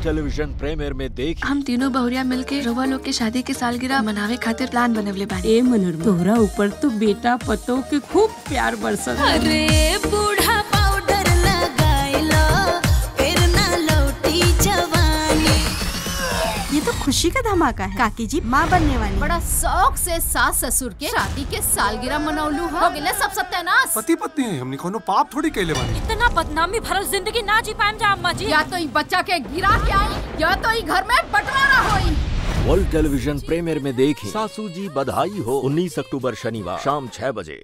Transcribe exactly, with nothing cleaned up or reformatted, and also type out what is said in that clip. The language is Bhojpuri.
टेलीविजन प्रीमियर में देखी। हम तीनों बहुरिया मिलके रउआ लोग के शादी के सालगिरह मनावे खातिर प्लान बनवले बानी। ए मनोरमा, तोहरा ऊपर तो बेटा पतो के खूब प्यार बरसत। अरे बूढ़ा पाउडर लगाइलो फिर ना लौटी जवानी। ये तो खुशी का धमाका है। काकी जी माँ बनने वाली। बड़ा शौक से सास ससुर के शादी के सालगिरह मनौलू हो गए सब सत्यानाश। पति पत्नी है हमने कोनो पाप थोड़ी कैले बानी। इतना बदनामी भरल जिंदगी ना जी पाएम जा अम्मा जी। या तो ई बच्चा के गिरा के आई या तो ई घर में बंटवारा होई। वर्ल्ड टेलीविजन प्रीमियर में देखी सासू जी बधाई हो उन्नीस अक्टूबर शनिवार शाम छह बजे।